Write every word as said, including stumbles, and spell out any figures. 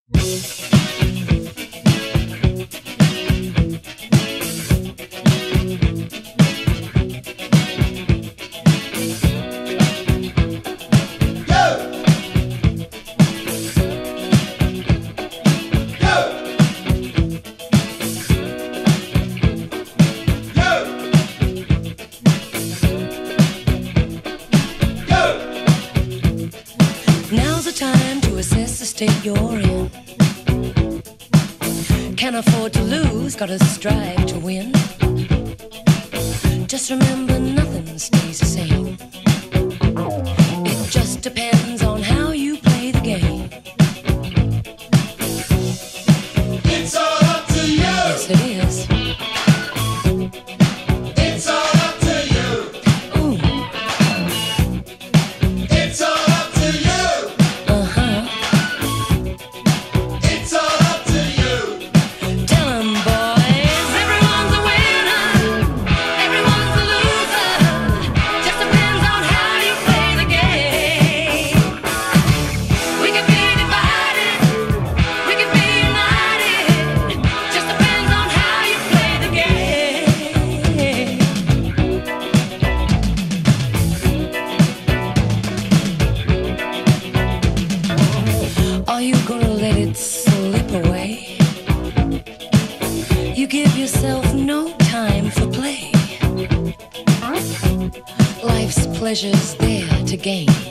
You're in. Can't afford to lose, gotta strive to win. Just remember nothing stays the same. It just depends on how you play the game. It's all up to you. Yes, it is. It's all up to you. Ooh. It's all up to you. Uh-huh. Pleasures there to gain.